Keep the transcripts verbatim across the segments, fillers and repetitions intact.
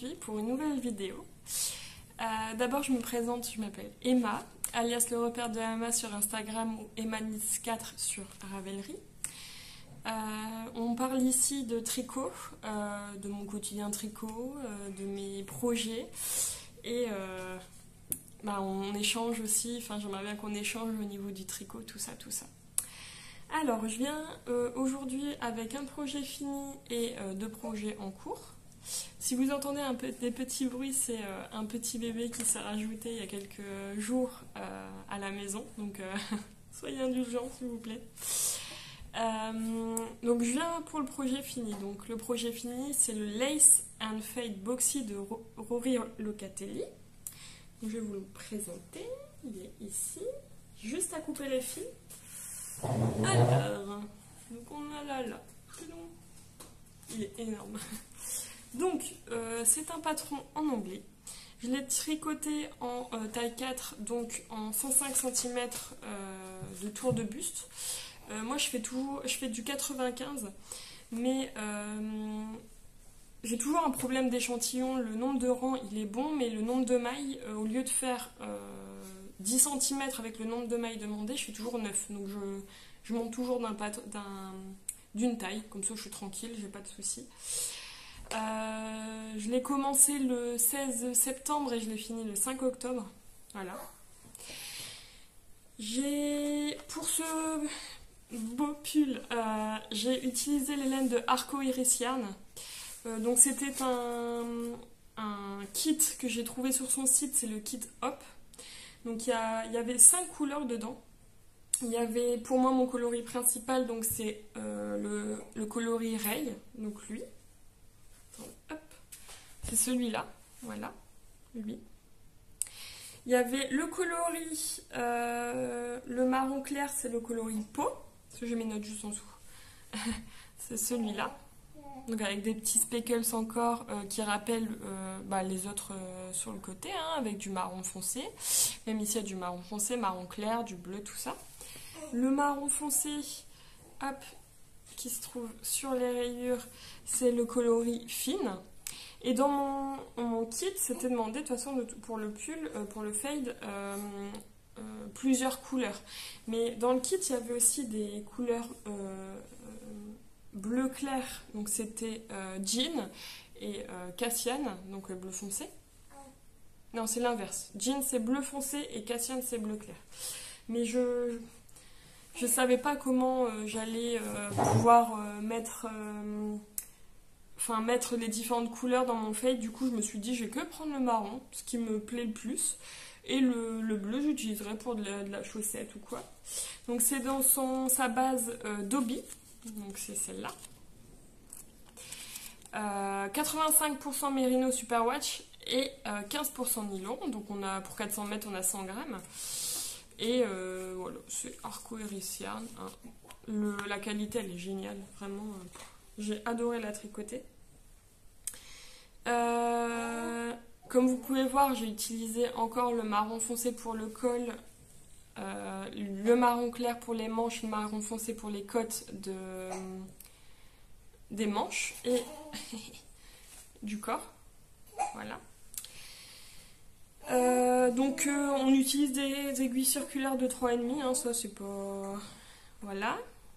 aujourd'hui pour une nouvelle vidéo. Euh, D'abord je me présente, je m'appelle Emma, alias le repère de Emma sur Instagram ou Emma Nice quatre sur Ravelry. Euh, on parle ici de tricot, euh, de mon quotidien tricot, euh, de mes projets et euh, bah, on échange aussi, enfin j'aimerais bien qu'on échange au niveau du tricot, tout ça, tout ça. Alors je viens euh, aujourd'hui avec un projet fini et euh, deux projets en cours. Si vous entendez un peu des petits bruits, c'est euh, un petit bébé qui s'est rajouté il y a quelques jours euh, à la maison, donc euh, soyez indulgents s'il vous plaît. Euh, donc je viens pour le projet fini. Donc le projet fini, c'est le Lace and Fade Boxy de Rory Locatelli. Donc, je vais vous le présenter. Il est ici, juste à couper les fils. Alors, donc on a là là. Il est énorme. Donc euh, c'est un patron en anglais. Je l'ai tricoté en euh, taille quatre, donc en cent cinq centimètres euh, de tour de buste. Euh, moi je fais, toujours, je fais du quatre-vingt-quinze, mais euh, j'ai toujours un problème d'échantillon. Le nombre de rangs il est bon, mais le nombre de mailles, euh, au lieu de faire euh, dix centimètres avec le nombre de mailles demandé, je fais toujours neuf. Donc je, je monte toujours d'un d'un, d'une taille, comme ça je suis tranquille, j'ai pas de soucis. Euh, je l'ai commencé le seize septembre et je l'ai fini le cinq octobre. Voilà. J'ai, pour ce beau pull, euh, j'ai utilisé les laines de Arco Iris Yarn. Euh, donc c'était un, un kit que j'ai trouvé sur son site, c'est le kit Hop. Donc il y, a, il y avait cinq couleurs dedans. Il y avait pour moi mon coloris principal, donc c'est euh, le, le coloris Ray, donc lui. C'est celui-là, voilà, lui. Il y avait le coloris, euh, le marron clair, c'est le coloris peau, parce que j'ai mes notes juste en dessous. C'est celui-là, donc avec des petits speckles encore euh, qui rappellent euh, bah, les autres euh, sur le côté, hein, avec du marron foncé. Même ici, il y a du marron foncé, marron clair, du bleu, tout ça. Le marron foncé, hop, qui se trouve sur les rayures, c'est le coloris fine. Et dans mon, mon kit, c'était demandé, de toute façon, de, pour le pull, euh, pour le fade, euh, euh, plusieurs couleurs. Mais dans le kit, il y avait aussi des couleurs euh, euh, bleu clair, donc c'était euh, jean, et euh, Cassian, donc euh, bleu foncé. Non, c'est l'inverse. Jean, c'est bleu foncé, et Cassian, c'est bleu clair. Mais je je savais pas comment euh, j'allais euh, pouvoir euh, mettre... Euh, Enfin, mettre les différentes couleurs dans mon fade. Du coup, je me suis dit, je vais que prendre le marron, ce qui me plaît le plus. Et le, le bleu, j'utiliserai pour de la, de la chaussette ou quoi. Donc, c'est dans son, sa base euh, Dobby. Donc, c'est celle-là. Euh, quatre-vingt-cinq pour cent Merino Superwash et euh, quinze pour cent nylon. Donc, on a, pour quatre cents mètres, on a cent grammes. Et euh, voilà, c'est Arco Iris Yarn. Hein. Le, la qualité, elle est géniale. Vraiment, euh, j'ai adoré la tricoter. Euh, comme vous pouvez voir, j'ai utilisé encore le marron foncé pour le col, euh, le marron clair pour les manches, le marron foncé pour les côtes de, des manches et du corps. Voilà. Euh, donc euh, on utilise des aiguilles circulaires de trois virgule cinq, hein, ça c'est pas... Voilà.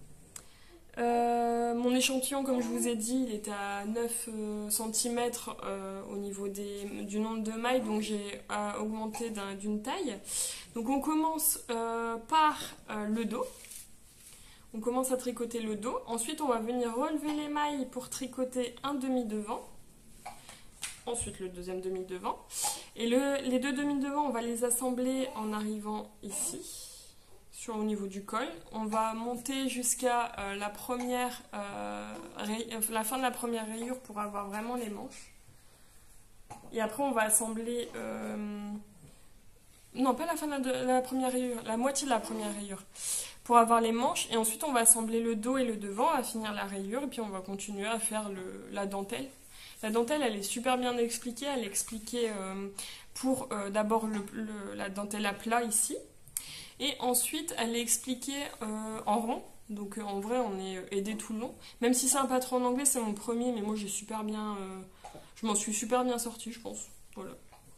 Euh, mon échantillon, comme je vous ai dit, il était à neuf centimètres euh, au niveau des, du nombre de mailles, donc j'ai euh, augmenté d'une taille. Donc on commence euh, par euh, le dos. On commence à tricoter le dos. Ensuite, on va venir relever les mailles pour tricoter un demi-devant. Ensuite, le deuxième demi-devant. Et le, les deux demi-devants, on va les assembler en arrivant ici. Sur, au niveau du col, on va monter jusqu'à euh, la première euh, la fin de la première rayure pour avoir vraiment les manches. Et après on va assembler euh, non pas la fin de la, de la première rayure, la moitié de la première rayure pour avoir les manches. Et ensuite on va assembler le dos et le devant à finir la rayure et puis on va continuer à faire le, la dentelle. La dentelle elle est super bien expliquée, elle est expliquée euh, pour euh, d'abord le, le, la dentelle à plat ici. Et ensuite, elle est expliquée euh, en rond. Donc euh, en vrai, on est aidé tout le long. Même si c'est un patron en anglais, c'est mon premier, mais moi j'ai super bien euh, je m'en suis super bien sortie, je pense. Voilà.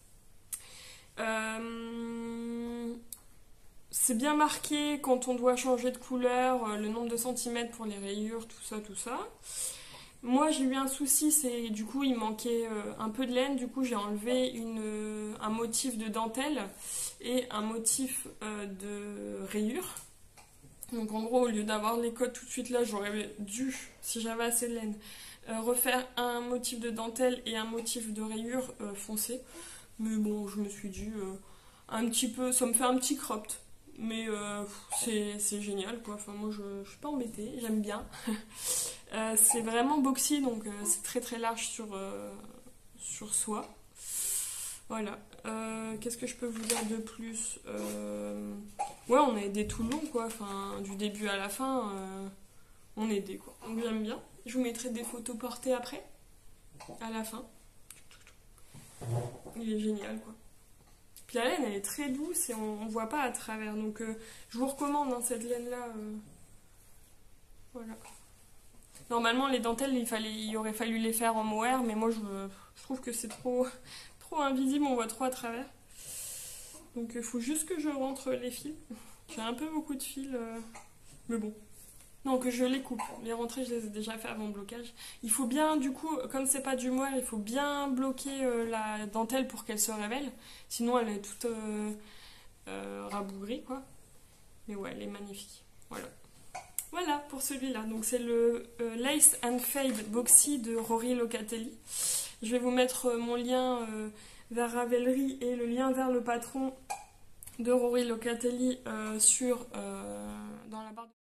Euh, c'est bien marqué quand on doit changer de couleur, euh, le nombre de centimètres pour les rayures, tout ça, tout ça. Moi j'ai eu un souci, c'est du coup il manquait euh, un peu de laine, du coup j'ai enlevé une, euh, un motif de dentelle et un motif euh, de rayure. Donc en gros au lieu d'avoir les codes tout de suite là, j'aurais dû, si j'avais assez de laine, euh, refaire un motif de dentelle et un motif de rayure euh, foncé. Mais bon, je me suis dit euh, un petit peu, ça me fait un petit cropped. Mais euh, c'est c'est génial quoi, enfin moi je, je suis pas embêtée, j'aime bien. Euh, c'est vraiment boxy donc euh, c'est très très large sur, euh, sur soi. Voilà. Euh, Qu'est-ce que je peux vous dire de plus? Euh, Ouais, on a aidé tout le long quoi, enfin du début à la fin, euh, on a aidé quoi. Donc j'aime bien. Je vous mettrai des photos portées après, à la fin. Il est génial quoi. Puis la laine elle est très douce et on, on voit pas à travers. Donc euh, je vous recommande hein, cette laine là. Euh, voilà. Normalement les dentelles il, fallait, il aurait fallu les faire en mohair, mais moi je, je trouve que c'est trop, trop invisible, on voit trop à travers. Donc il faut juste que je rentre les fils. J'ai un peu beaucoup de fils, euh, mais bon. Non, que je les coupe. Les rentrées, je les ai déjà fait avant le blocage. Il faut bien, du coup, comme c'est pas du mohair, il faut bien bloquer euh, la dentelle pour qu'elle se révèle. Sinon, elle est toute euh, euh, rabougrie, quoi. Mais ouais, elle est magnifique. Voilà. Voilà pour celui-là. Donc, c'est le euh, Lace and Fade Boxy de Rory Locatelli. Je vais vous mettre euh, mon lien euh, vers Ravelry et le lien vers le patron de Rory Locatelli euh, sur, euh, dans la barre de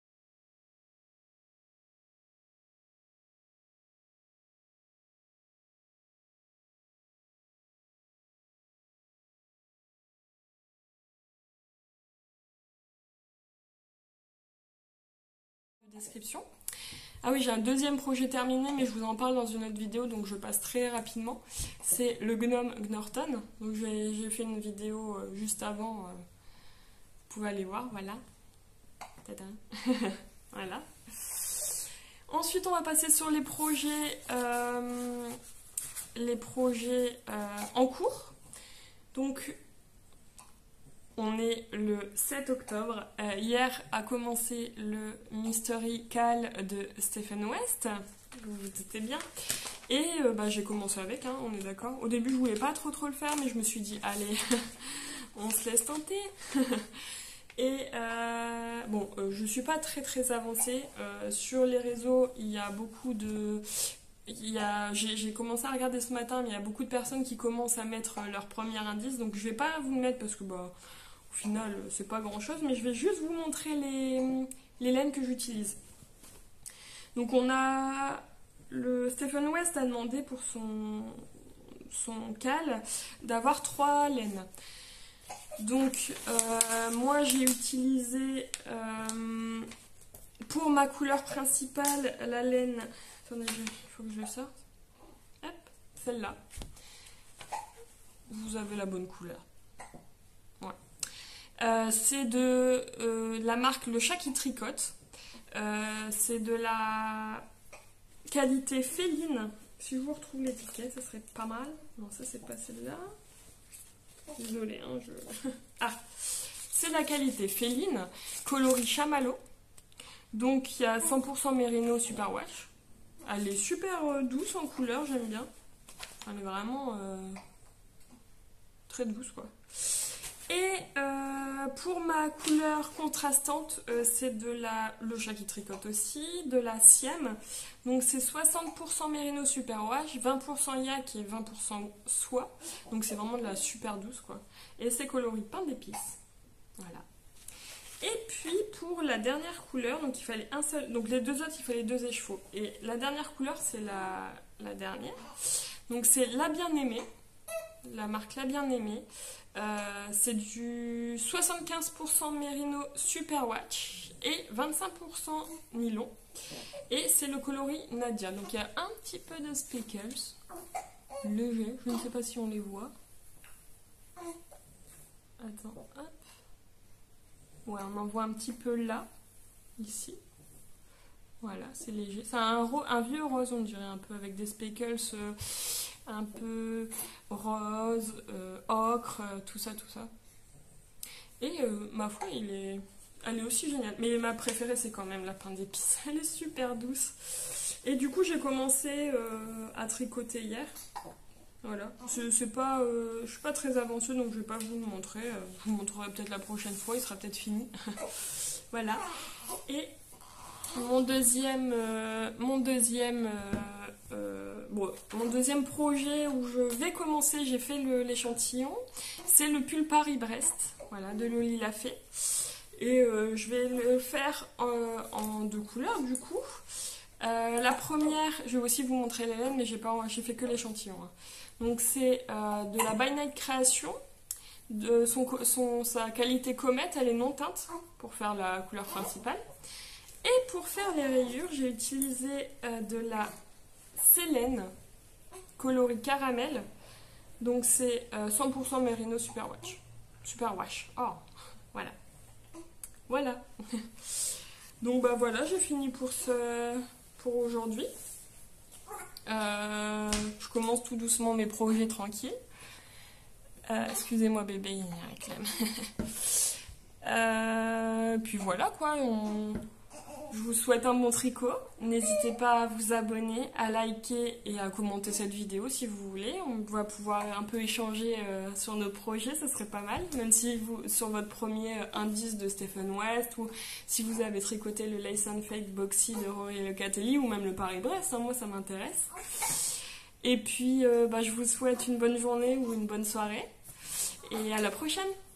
description. Ah oui, j'ai un deuxième projet terminé, mais je vous en parle dans une autre vidéo, donc je passe très rapidement. C'est le gnome Gnorton. Donc j'ai fait une vidéo euh, juste avant. Euh, vous pouvez aller voir, voilà. Tadam. Voilà. Ensuite, on va passer sur les projets, euh, les projets euh, en cours. Donc, on est le sept octobre. Euh, hier a commencé le Mystery Call de Stephen West. Vous vous doutez bien. Et euh, bah, j'ai commencé avec, hein, on est d'accord. Au début, je voulais pas trop trop le faire, mais je me suis dit, allez, on se laisse tenter. Et euh, bon, euh, je suis pas très très avancée. Euh, sur les réseaux, il y a beaucoup de... il y a- J'ai j'ai commencé à regarder ce matin, mais il y a beaucoup de personnes qui commencent à mettre leur premier indice. Donc je vais pas vous le mettre parce que bah, au final, c'est pas grand chose. Mais je vais juste vous montrer les, les laines que j'utilise. Donc on a... Le Stephen West a demandé pour son, son cal d'avoir trois laines. Donc, euh, moi j'ai utilisé euh, pour ma couleur principale la laine. Attendez, il faut que je le sorte. Hop, celle-là. Vous avez la bonne couleur. Ouais. Euh, c'est de euh, la marque Le Chat qui tricote. Euh, c'est de la qualité féline. Si je vous retrouve l'étiquette, ça serait pas mal. Non, ça c'est pas celle-là. Désolée, hein, je... Ah, c'est la qualité féline, coloris chamallow. Donc il y a cent pour cent Merino Superwash. Elle est super euh, douce en couleur, j'aime bien. Elle est vraiment euh, très douce quoi. Et euh, pour ma couleur contrastante, euh, c'est de la... Le Chat qui tricote aussi, de la Siem. Donc c'est soixante pour cent Merino Superwash, vingt pour cent yak et vingt pour cent soie. Donc c'est vraiment de la super douce quoi. Et c'est coloris pain d'épices. Voilà. Et puis pour la dernière couleur, donc il fallait un seul... Donc les deux autres, il fallait deux écheveaux. Et la dernière couleur, c'est la... la dernière. Donc c'est La Bien-Aimée. La marque La Bien-Aimée. Euh, c'est du soixante-quinze pour cent Merino Superwash et vingt-cinq pour cent nylon. Et c'est le coloris Nadia. Donc il y a un petit peu de speckles. Léger, je ne sais pas si on les voit. Attends, hop. Ouais, on en voit un petit peu là, ici. Voilà, c'est léger. C'est un, ro- un vieux rose, on dirait un peu, avec des speckles euh, un peu rose, euh, ocre, euh, tout ça, tout ça. Et euh, ma foi, il est... elle est aussi géniale. Mais ma préférée, c'est quand même la pain d'épices. Elle est super douce. Et du coup, j'ai commencé euh, à tricoter hier. Voilà. C'est c'est pas, euh, je suis pas très avancée, donc je vais pas vous le montrer. Euh, Je vous montrerai peut-être la prochaine fois, il sera peut-être fini. Voilà. Et mon deuxième, euh, mon deuxième, euh, euh, bon, mon deuxième projet où je vais commencer, j'ai fait le- l'échantillon, c'est le pull Paris-Brest, voilà, de Loli Lafay. Et euh, je vais le faire en, en deux couleurs du coup. Euh, la première, je vais aussi vous montrer les laines, mais j'ai pas, j'ai fait que l'échantillon, hein. Donc c'est euh, de la By Night Création. De son, son- sa qualité comète, elle est non teinte pour faire la couleur principale. Et pour faire les rayures, j'ai utilisé euh, de la Célène coloris caramel. Donc c'est euh, cent pour cent Merino Superwash. Superwash. Oh, voilà. Voilà. Donc bah voilà, j'ai fini pour ce pour aujourd'hui. Euh, je commence tout doucement mes projets tranquilles. Euh, excusez-moi bébé, il réclame. euh, puis voilà quoi, on... je vous souhaite un bon tricot. N'hésitez pas à vous abonner, à liker et à commenter cette vidéo si vous voulez. On va pouvoir un peu échanger euh, sur nos projets, ça serait pas mal. Même si vous, sur votre premier indice de Stephen West, ou si vous avez tricoté le Lace and Fade Boxy de Rory Locatelli, ou même le Paris-Brest, hein, moi ça m'intéresse. Et puis euh, bah, je vous souhaite une bonne journée ou une bonne soirée. Et à la prochaine!